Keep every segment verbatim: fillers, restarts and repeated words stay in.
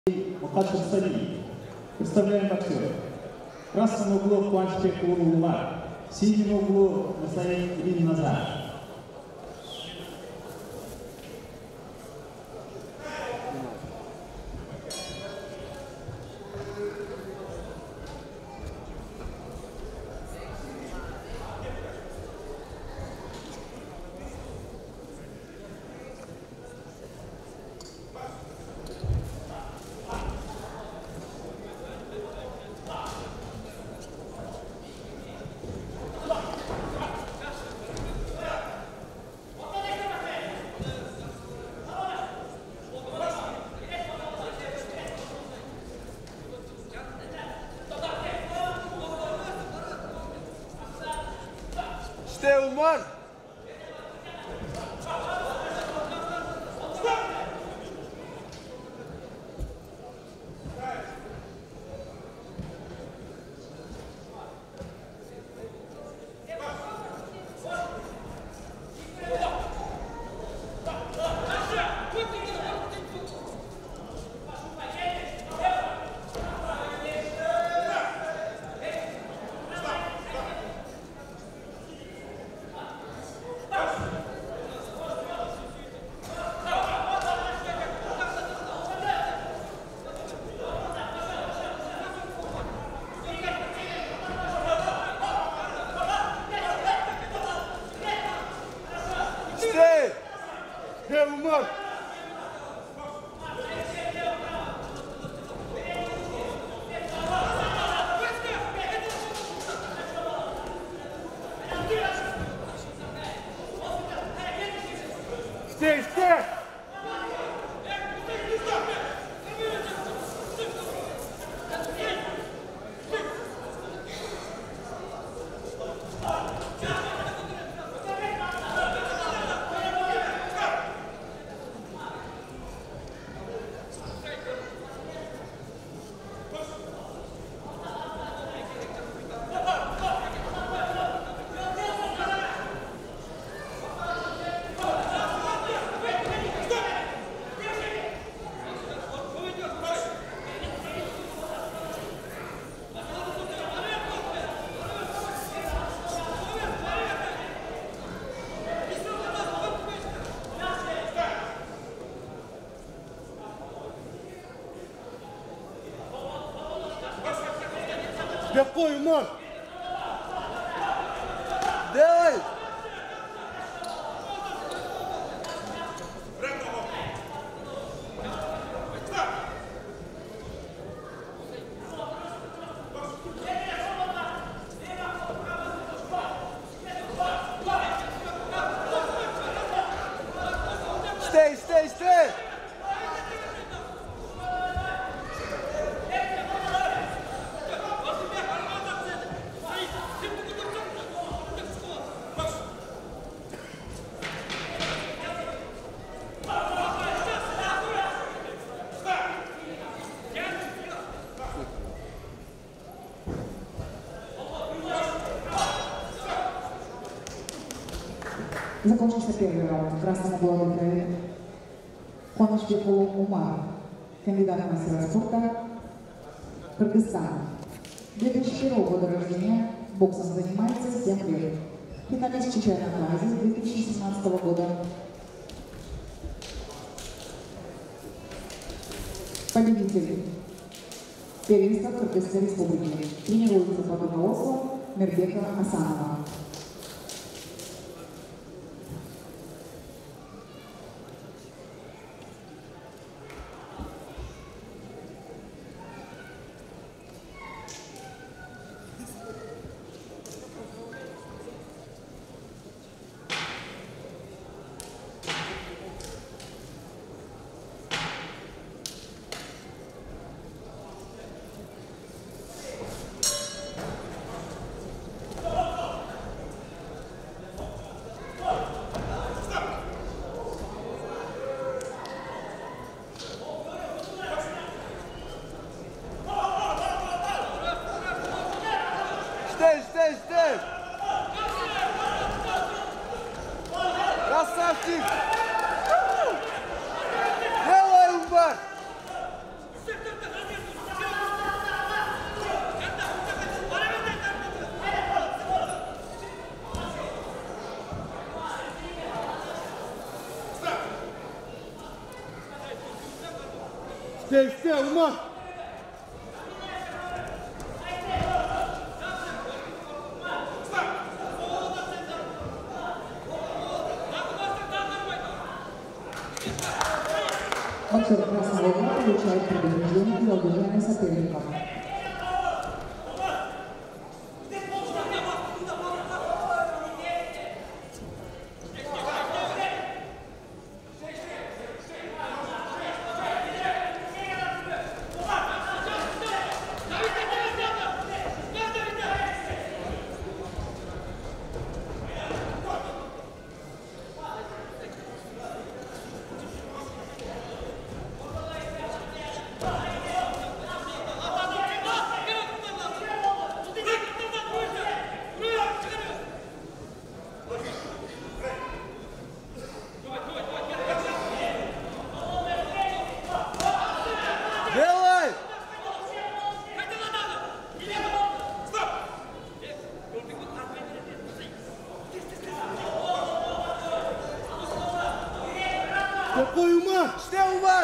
младших стадий. Представляем боксера. В красном углу Куанчбек Улугумар, в синем углу Масаид Ибн Назар. Stay, Umar! Stay! Hey, Umar! Stay, stay! Какой, Умар? Давай! Stay, stay, stay! Закончился первый раунд. В красном углу выиграет Куанчбек Улугумар, кандидат в мастера спорта, Кыргызстан. две тысячи первого года рождения, боксом занимается семь лет. Финалист чемпионата Азии две тысячи семнадцатого года. Победитель первенства Кыргызской республики. Тренируется под руководством Мирбека Асанова. Stay, stay, stay! Красавчик! Делай, Умар! Стой, стой, Умар! Боксер красного угла получает предупреждение за удержание соперника. Какой Умар? Что Умар?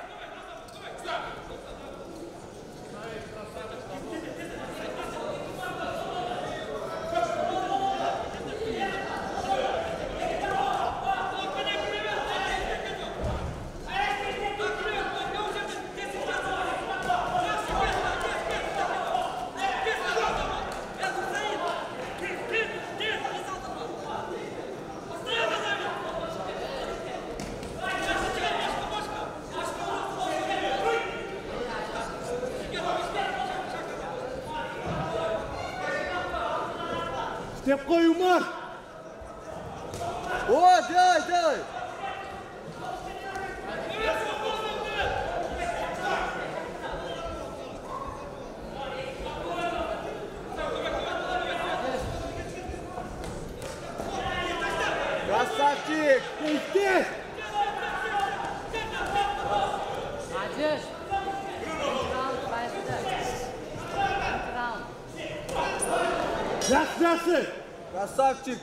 Какой Умар? О, делай, делай! Красавчик! Ты здесь! Rajesh, round five round. Красавчик! Красавчик!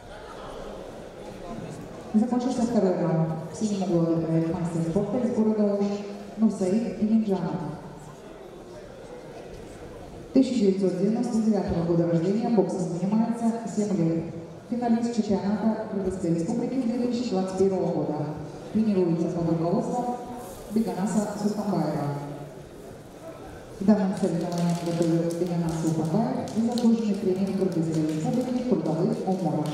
Закончился второй раунд. В синем углу играет мастер спорта из города Нурсаид Иминджанов. тысяча девятьсот девяносто девятого года рождения, боксом занимается семь лет. Финалист чемпионата Кыргызской республики две тысячи двадцать первого года. Тренируется под руководством Беганаса Султанбаева. В данном соревновании готовит Беганас Султанбаев и заслуженный тренер Кыргызской республики Курбалы Оморов.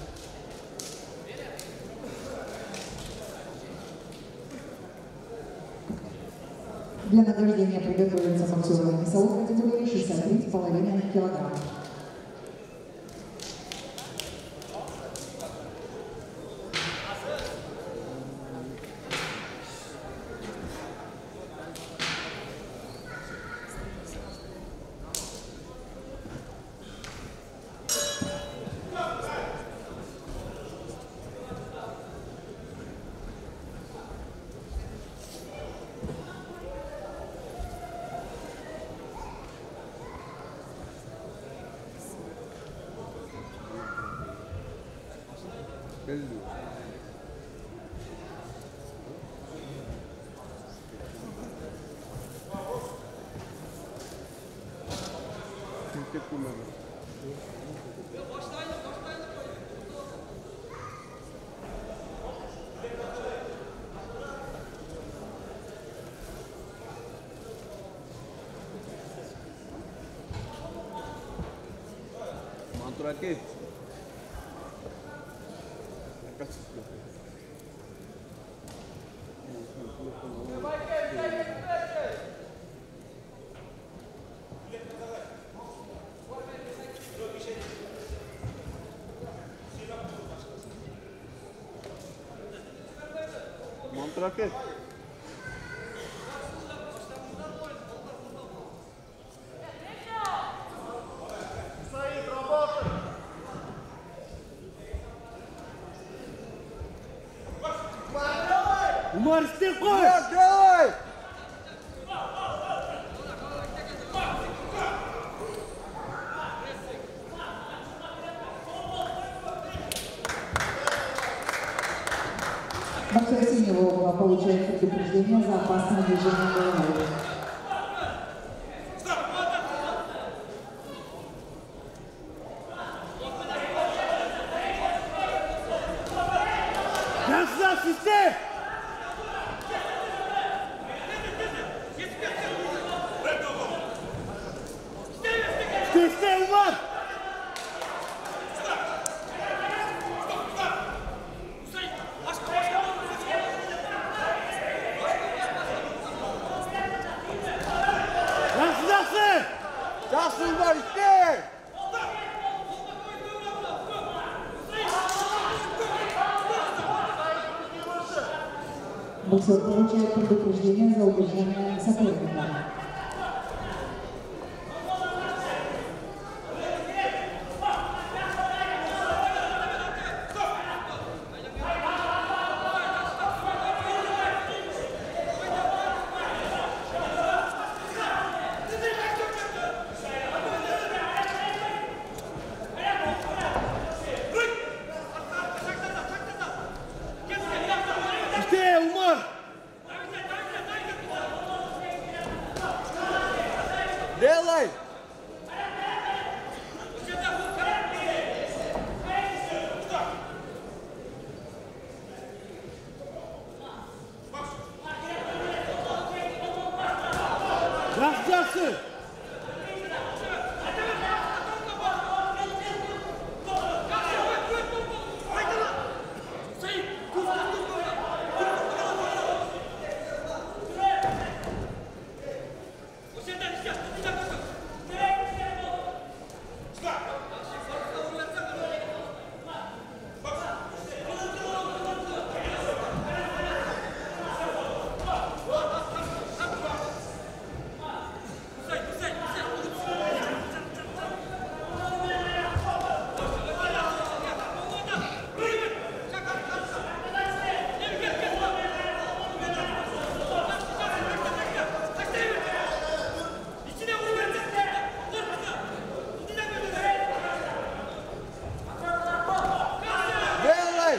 Для награждения приготовится боксеры весовой категории шестьдесят три с половиной килограмма. Мантураки. Мантураки. Умар, стекай! Давай! Боксер синего угла получает предупреждение за опасное движение головой. Стой, стой, Умар! Жақсы, жақсы! Жақсы, Умар, істер! Боксер получает предупреждение за удержание соперника. Быстрее, Умар! Делай! Жақсы, жақсы! Делай!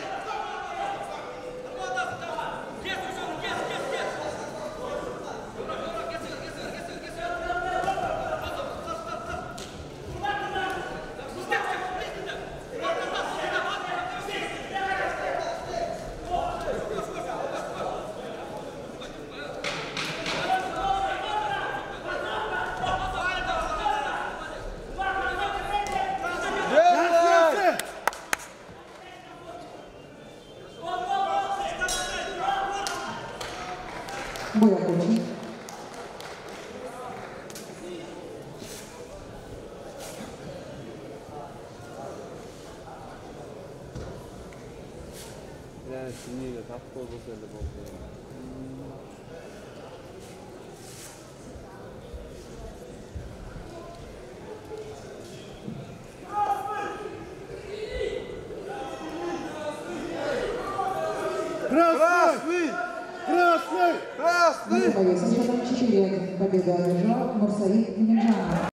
Делай! Бой окончен. Yani şimdi de tatlı olsa öyle oldu. Красный! Красный! Красный! Боец со счетом четыре один. Победу одержал Нурсаид Иминджанов.